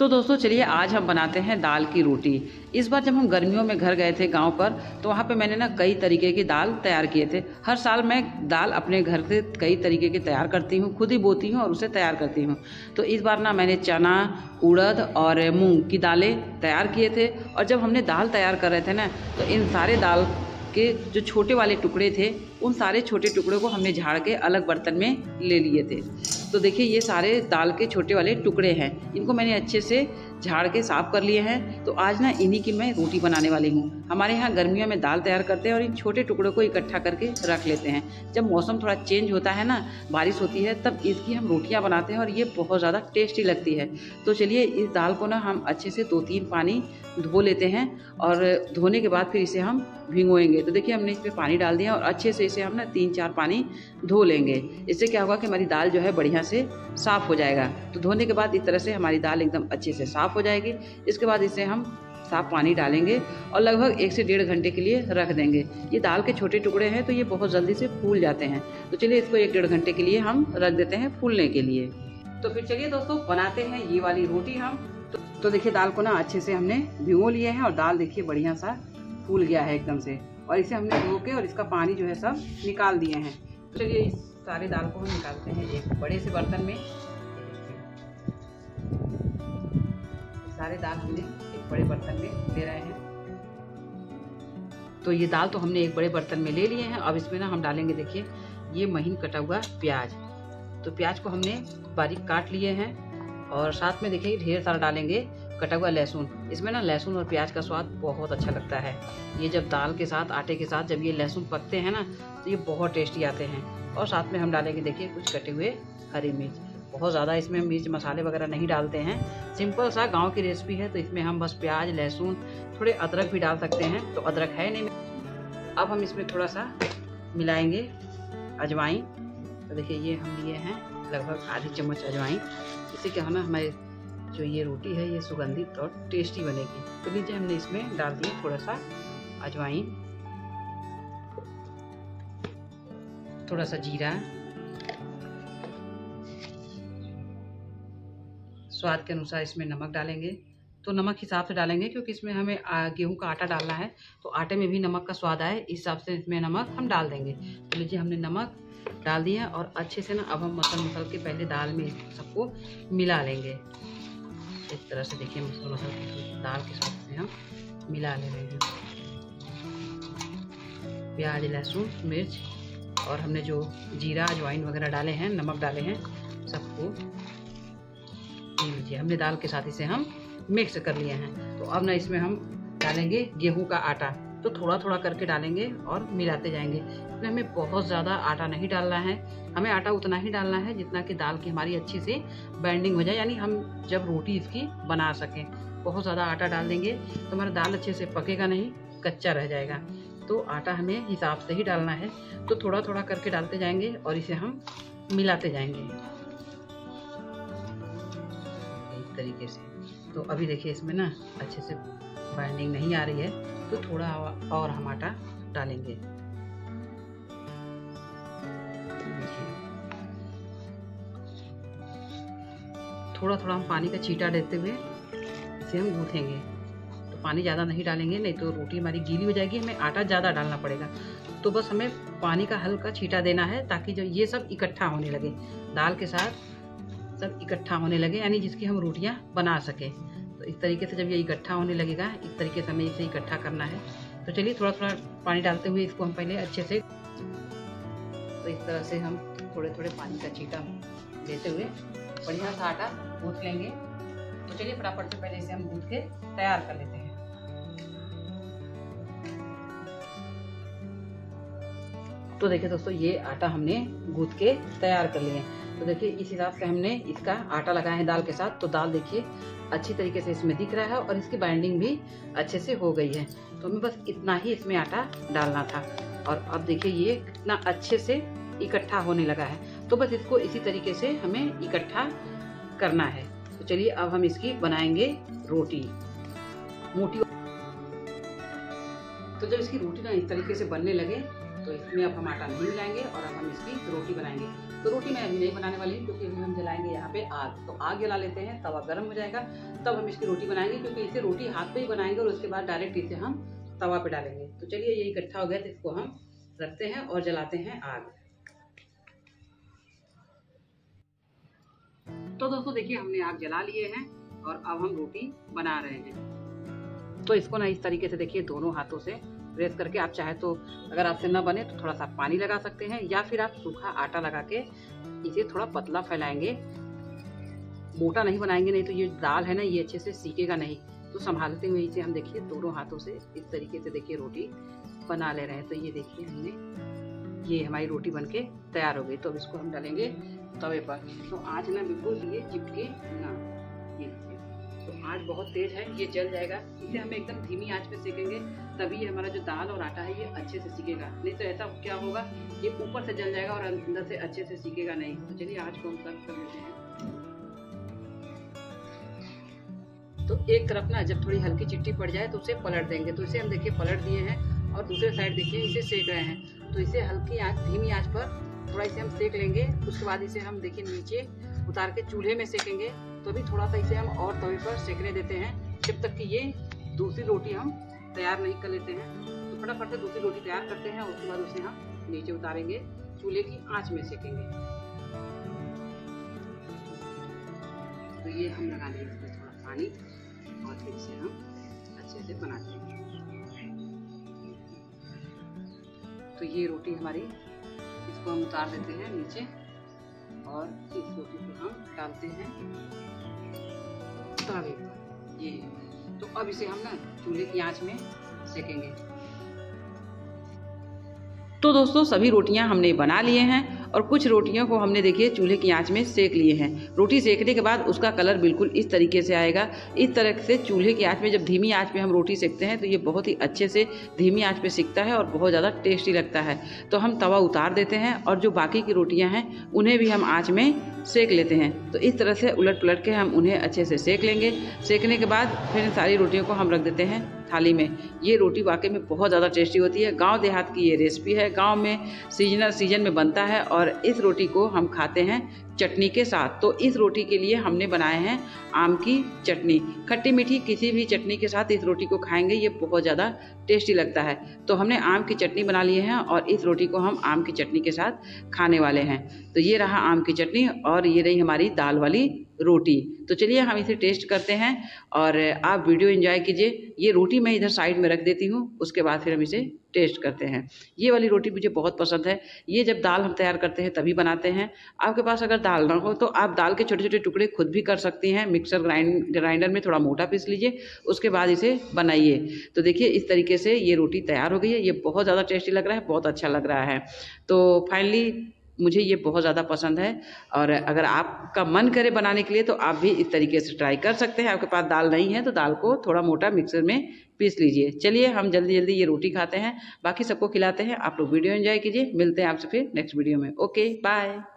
तो दोस्तों चलिए आज हम बनाते हैं दाल की रोटी। इस बार जब हम गर्मियों में घर गए थे गांव पर, तो वहाँ पे मैंने ना कई तरीके की दाल तैयार किए थे। हर साल मैं दाल अपने घर से कई तरीके की तैयार करती हूँ, खुद ही बोती हूँ और उसे तैयार करती हूँ। तो इस बार ना मैंने चना, उड़द और मूंग की दालें तैयार किए थे। और जब हमने दाल तैयार कर रहे थे ना, तो इन सारे दाल के जो छोटे वाले टुकड़े थे, उन सारे छोटे टुकड़ों को हमने झाड़ के अलग बर्तन में ले लिए थे। तो देखिए ये सारे दाल के छोटे वाले टुकड़े हैं, इनको मैंने अच्छे से झाड़ के साफ कर लिए हैं। तो आज ना इन्हीं की मैं रोटी बनाने वाली हूँ। हमारे यहाँ गर्मियों में दाल तैयार करते हैं और इन छोटे टुकड़ों को इकट्ठा करके रख लेते हैं। जब मौसम थोड़ा चेंज होता है ना, बारिश होती है, तब इसकी हम रोटियाँ बनाते हैं और ये बहुत ज़्यादा टेस्टी लगती है। तो चलिए इस दाल को ना हम अच्छे से 2-3 पानी धो लेते हैं और धोने के बाद फिर इसे हम भिगोएंगे। तो देखिए हमने इसमें पानी डाल दिया और अच्छे से इसे हम ना 3-4 पानी धो लेंगे। इससे क्या होगा कि हमारी दाल जो है बढ़िया से साफ़ हो जाएगा। तो धोने के बाद इस तरह से हमारी दाल एकदम अच्छे से साफ़ हो जाएगी। इसके बाद इसे हम साफ पानी डालेंगे और लगभग 1 से 1.5 घंटे के लिए रख देंगे। ये दाल के छोटे टुकड़े हैं तो ये बहुत जल्दी से फूल जाते हैं। तो चलिए इसको 1-1.5 घंटे के लिए हम रख देते हैं फूलने के लिए। तो फिर चलिए दोस्तों बनाते हैं ये वाली रोटी हम। तो देखिए दाल को ना अच्छे से हमने भिगो लिए हैं और दाल देखिए बढ़िया सा फूल गया है एकदम से। और इसे हमने धो के और इसका पानी जो है सब निकाल दिए हैं। तो चलिए इस सारे दाल को हम निकालते हैं एक बड़े से बर्तन में। सारे दाल हमने एक बड़े बर्तन में ले रहे हैं। तो ये दाल तो हमने एक बड़े बर्तन में ले लिए हैं। अब इसमें ना हम डालेंगे, देखिए ये महीन कटा हुआ प्याज। तो प्याज को हमने बारीक काट लिए हैं और साथ में देखिए ढेर सारा डालेंगे कटा हुआ लहसुन। इसमें ना लहसुन और प्याज का स्वाद बहुत अच्छा लगता है। ये जब दाल के साथ, आटे के साथ जब ये लहसुन पकते हैं ना, तो ये बहुत टेस्टी आते हैं। और साथ में हम डालेंगे देखिए कुछ कटे हुए हरी मिर्च। बहुत ज़्यादा इसमें मिर्च मसाले वगैरह नहीं डालते हैं, सिंपल सा गांव की रेसिपी है। तो इसमें हम बस प्याज, लहसुन, थोड़े अदरक भी डाल सकते हैं, तो अदरक है नहीं। अब हम इसमें थोड़ा सा मिलाएंगे अजवाइन। तो देखिए ये हम लिए हैं लगभग आधी चम्मच अजवाइन। इससे क्या है ना, हमारे जो ये रोटी है ये सुगंधित और टेस्टी बनेगी। तो लीजिए हमने इसमें डाल दिया थोड़ा सा अजवाइन, थोड़ा सा जीरा, स्वाद के अनुसार इसमें नमक डालेंगे। तो नमक हिसाब से डालेंगे क्योंकि इसमें हमें गेहूं का आटा डालना है, तो आटे में भी नमक का स्वाद आए इस हिसाब से इसमें नमक हम डाल देंगे। तो लीजिए हमने नमक डाल दिया और अच्छे से ना अब हम मसल के पहले दाल में सबको मिला लेंगे। इस तरह से देखिए मसल के दाल के साथ में हम मिला ले रहे हैं। प्याज, लहसुन, मिर्च और हमने जो जीरा, अजवाइन वगैरह डाले हैं, नमक डाले हैं, सबको लीजिए हमने दाल के साथ इसे हम मिक्स कर लिए हैं। तो अब ना इसमें हम डालेंगे गेहूं का आटा। तो थोड़ा थोड़ा करके डालेंगे और मिलाते जाएंगे। इसमें हमें बहुत ज़्यादा आटा नहीं डालना है, हमें आटा उतना ही डालना है जितना कि दाल की हमारी अच्छी से बाइंडिंग हो जाए, यानी हम जब रोटी इसकी बना सकें। बहुत ज़्यादा आटा डाल देंगे तो हमारा दाल अच्छे से पकेगा नहीं, कच्चा रह जाएगा। तो आटा हमें हिसाब से ही डालना है। तो थोड़ा थोड़ा करके डालते जाएंगे और इसे हम मिलाते जाएंगे इस तरीके से। तो अभी देखिए इसमें ना अच्छे से बाइंडिंग नहीं आ रही है, तो थोड़ा और हम आटा डालेंगे। थोड़ा थोड़ा हम पानी का छींटा देते हुए इसे हम गूँथेंगे। तो पानी ज़्यादा नहीं डालेंगे, नहीं तो रोटी हमारी गीली हो जाएगी, हमें आटा ज़्यादा डालना पड़ेगा। तो बस हमें पानी का हल्का छींटा देना है ताकि जो ये सब इकट्ठा होने लगे, दाल के साथ सब इकट्ठा होने लगे, यानी जिसकी हम रोटियां बना सकें। तो इस तरीके से जब ये इकट्ठा होने लगेगा, इस तरीके से हमें इसे इकट्ठा करना है। तो चलिए थोड़ा थोड़ा पानी डालते हुए इसको हम पहले अच्छे से, तो इस तरह से हम थोड़े थोड़े पानी का छींटा देते हुए बढ़िया सा आटा गूँथ लेंगे। तो चलिए फटाफट से पहले इसे हम गूँथ के तैयार कर लेते हैं। तो देखिए दोस्तों ये आटा हमने गूँथ के तैयार कर लिए। तो देखिए इस हिसाब से हमने इसका आटा लगाया है दाल के साथ। तो दाल देखिए अच्छी तरीके से इसमें दिख रहा है और इसकी बाइंडिंग भी अच्छे से हो गई है। तो हमें बस इतना ही इसमें आटा डालना था और अब देखिए ये कितना अच्छे से इकट्ठा होने लगा है। तो बस इसको इसी तरीके से हमें इकट्ठा करना है। तो चलिए अब हम इसकी बनाएंगे रोटी मोटी। तो जब इसकी रोटी ना इस तरीके से बनने लगे तो इसमें अब हम आटा नहीं मिलाएंगे और अब हम इसकी रोटी बनाएंगे। तो रोटी मैं अभी नहीं बनाने वाली हूँ क्योंकि अभी हम जलाएंगे यहाँ पे आग। तो आग जला लेते हैं, तवा गर्म हो जाएगा तब हम इसकी रोटी बनाएंगे, क्योंकि इसे रोटी हाथ पे ही बनाएंगे और उसके बाद डायरेक्ट इसे हम तवा पे डालेंगे। तो चलिए ये इकट्ठा हो गया तो इसको हम रखते हैं और जलाते हैं आग। तो दोस्तों देखिए हमने आग जला लिए हैं और अब हम रोटी बना रहे हैं। तो इसको ना इस तरीके से देखिए दोनों हाथों से प्रेस करके, आप चाहे तो अगर आपसे न बने तो थोड़ा सा पानी लगा सकते हैं या फिर आप सूखा आटा लगा के इसे थोड़ा पतला फैलाएंगे, मोटा नहीं बनाएंगे, नहीं तो ये दाल है ना ये अच्छे से सीखेगा नहीं। तो संभालते हुए इसे हम देखिए दोनों हाथों से इस तरीके से देखिए रोटी बना ले रहे हैं। तो ये देखिए हमने ये हमारी रोटी बनके तैयार हो गई। तो अब इसको हम डालेंगे तवे पर। तो आँच ना बिल्कुल ये चिपके ना, ये तो आँच बहुत तेज है, ये जल जाएगा। इसे हमें एकदम धीमी आँच पे सेकेंगे, तभी हमारा जो दाल और आटा है ये अच्छे से सीखेगा। नहीं तो ऐसा क्या होगा, ये ऊपर से जल जाएगा और अंदर से अच्छे से सीखेगा नहीं। तो चलिए आँच को हम कम कर लेते हैं। तो एक तरफ ना जब थोड़ी हल्की चिट्टी पड़ जाए तो उसे पलट देंगे। तो इसे हम देखिए पलट दिए हैं और दूसरे साइड देखिए इसे सेक रहे हैं। तो इसे हल्की आँच, धीमी आँच पर थोड़ा इसे हम सेक लेंगे। उसके बाद इसे हम देखिए नीचे उतार के चूल्हे में सेकेंगे। तो अभी थोड़ा सा इसे हम और तवे पर सेकने देते हैं जब तक कि ये दूसरी रोटी हम तैयार नहीं कर लेते हैं। तो फटाफट से दूसरी रोटी तैयार करते हैं और उसके बाद उसे हम नीचे उतारेंगे, चूल्हे की आंच में सेकेंगे। तो ये हम लगा लेंगे इसमें थोड़ा पानी और फिर इसे हम अच्छे से बना लेंगे। तो ये रोटी हमारी, इसको हम उतार देते हैं नीचे और इस रोटी को हम डालते हैं तवे पर। ये तो अब इसे हम ना चूल्हे की आंच में सेकेंगे। तो दोस्तों सभी रोटियां हमने बना लिए हैं और कुछ रोटियों को हमने देखिए चूल्हे की आंच में सेक लिए हैं। रोटी सेकने के बाद उसका कलर बिल्कुल इस तरीके से आएगा। इस तरह से चूल्हे की आंच में, जब धीमी आंच पे हम रोटी सेकते हैं तो ये बहुत ही अच्छे से धीमी आंच पे सिकता है और बहुत ज़्यादा टेस्टी लगता है। तो हम तवा उतार देते हैं और जो बाकी की रोटियां हैं उन्हें भी हम आंच में सेक लेते हैं। तो इस तरह से उलट पलट के हम उन्हें अच्छे से सेक लेंगे। सेकने के बाद फिर सारी रोटियों को हम रख देते हैं थाली में। ये रोटी वाकई में बहुत ज़्यादा टेस्टी होती है। गांव देहात की ये रेसिपी है, गांव में सीजन में बनता है और इस रोटी को हम खाते हैं चटनी के साथ। तो इस रोटी के लिए हमने बनाए हैं आम की चटनी। खट्टी मीठी किसी भी चटनी के साथ इस रोटी को खाएंगे, ये बहुत ज़्यादा टेस्टी लगता है। तो हमने आम की चटनी बना ली है और इस रोटी को हम आम की चटनी के साथ खाने वाले हैं। तो ये रहा आम की चटनी और ये रही हमारी दाल वाली रोटी। तो चलिए हम इसे टेस्ट करते हैं और आप वीडियो एंजॉय कीजिए। ये रोटी मैं इधर साइड में रख देती हूँ, उसके बाद फिर हम इसे टेस्ट करते हैं। ये वाली रोटी मुझे बहुत पसंद है। ये जब दाल हम तैयार करते हैं तभी बनाते हैं। आपके पास अगर दाल ना हो तो आप दाल के छोटे छोटे टुकड़े खुद भी कर सकती हैं। मिक्सर ग्राइंडर में थोड़ा मोटा पीस लीजिए, उसके बाद इसे बनाइए। तो देखिए इस तरीके से ये रोटी तैयार हो गई है। ये बहुत ज़्यादा टेस्टी लग रहा है, बहुत अच्छा लग रहा है। तो फाइनली मुझे ये बहुत ज़्यादा पसंद है और अगर आपका मन करे बनाने के लिए तो आप भी इस तरीके से ट्राई कर सकते हैं। आपके पास दाल नहीं है तो दाल को थोड़ा मोटा मिक्सर में पीस लीजिए। चलिए हम जल्दी जल्दी ये रोटी खाते हैं, बाकी सबको खिलाते हैं। आप लोग वीडियो एंजॉय कीजिए। मिलते हैं आपसे फिर नेक्स्ट वीडियो में। Okay bye.